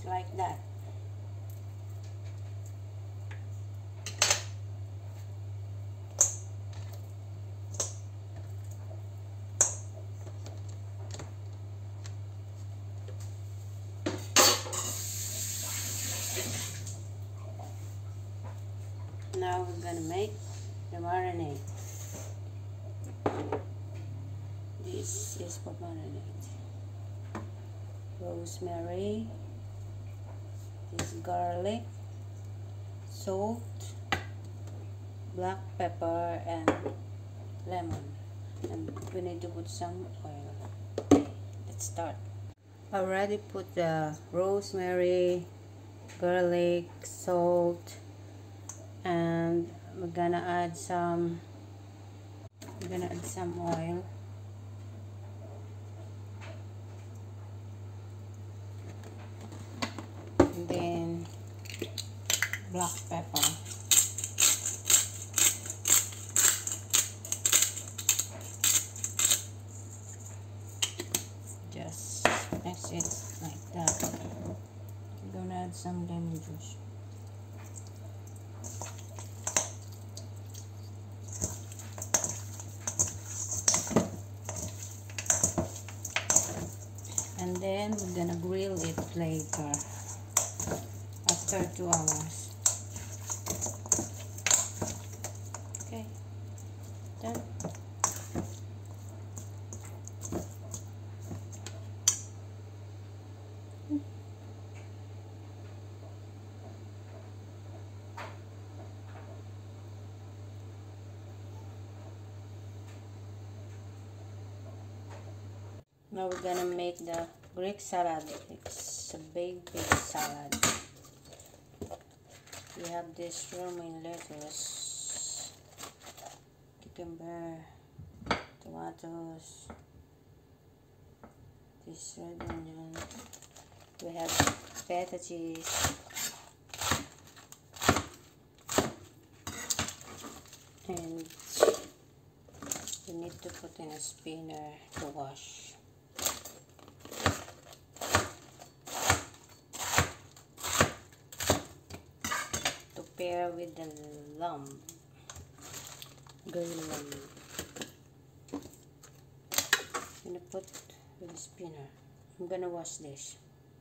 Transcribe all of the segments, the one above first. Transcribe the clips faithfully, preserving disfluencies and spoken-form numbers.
like that. Now we're gonna make the marinade. This is for marinade. Rosemary, this garlic, salt, black pepper, and lemon. And we need to put some oil. Okay, let's start. I already put the rosemary, garlic, salt, and we're gonna add some we're gonna add some oil. And then black pepper. Just mix it like that. We're gonna add some lemon juice. And then we're gonna grill it later after two hours. Okay, done. Now we're gonna make the Greek salad. It's a big, big salad. We have this romaine lettuce, cucumber, tomatoes, this red onion. We have feta cheese, and we need to put in a spinner to wash. Pair with the lamb, grilled lamb. I'm gonna put with the spinner. I'm gonna wash this.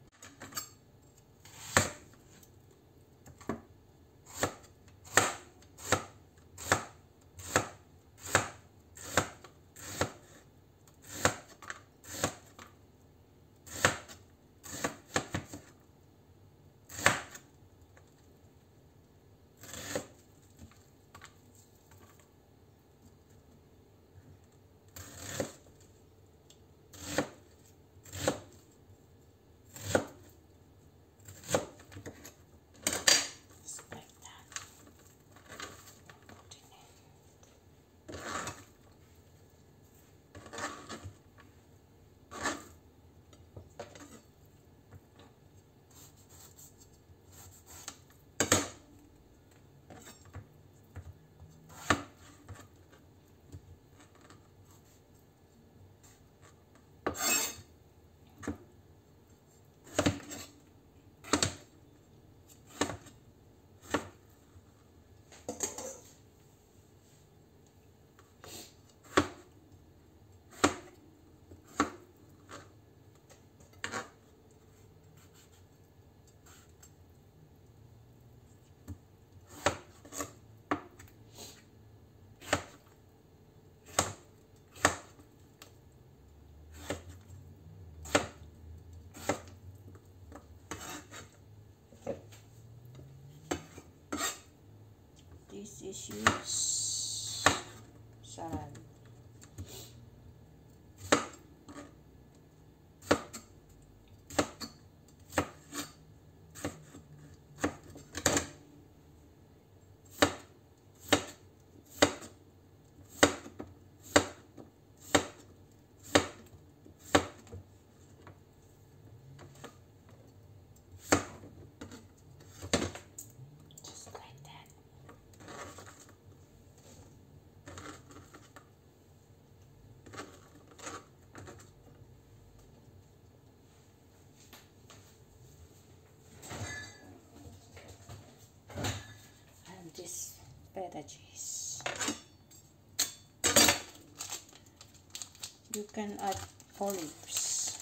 This is your salad. feta cheese. You can add olives.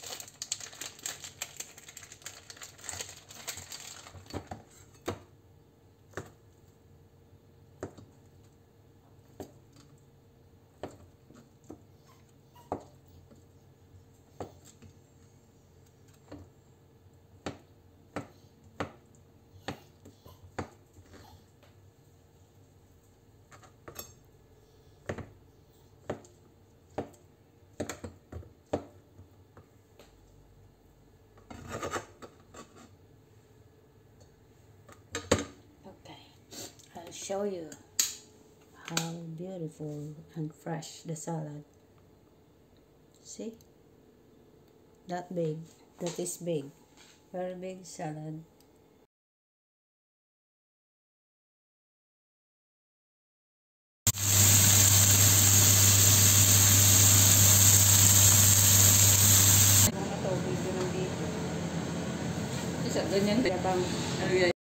I'll show you how beautiful and fresh the salad. See? That big. That is big. Very big salad. Mga tubig yun ang dito. Isa, ganyan din. Yabang. Ano yan?